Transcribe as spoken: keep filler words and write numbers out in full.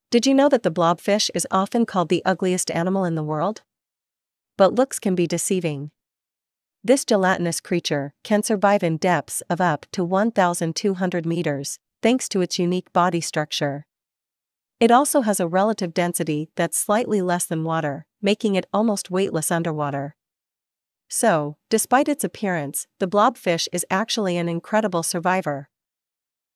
Did you know that the blobfish is often called the ugliest animal in the world? But looks can be deceiving. This gelatinous creature can survive in depths of up to one thousand two hundred meters, thanks to its unique body structure. It also has a relative density that's slightly less than water, making it almost weightless underwater. So, despite its appearance, the blobfish is actually an incredible survivor.